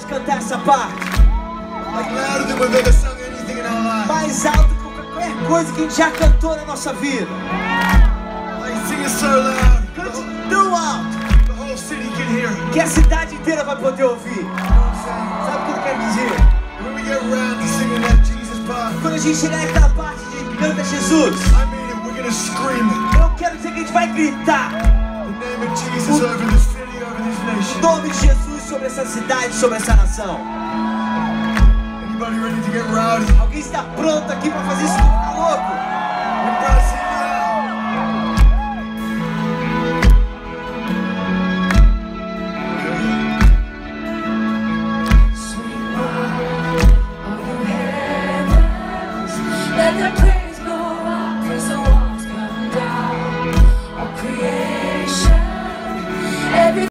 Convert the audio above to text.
pode cantar essa parte? Like louder than we've ever sung anything in our lives. Mais alto que qualquer coisa que a gente já cantou na nossa vida. Like sing it so loud. Cante tão alto The whole city can hear it. que a cidade inteira vai poder ouvir. Sabe o que eu quero dizer? When we get around to singing that Jesus part, Quando a gente chegar naquela parte de canta Jesus, I mean it, we're gonna scream it. eu quero dizer que a gente vai gritar The name of Jesus over this city, over this o nation. nome de Jesus sobre essa cidade, sobre essa nação. Anybody ready to get rowdy? Alguém está pronto aqui para fazer isso ficar louco? When Brad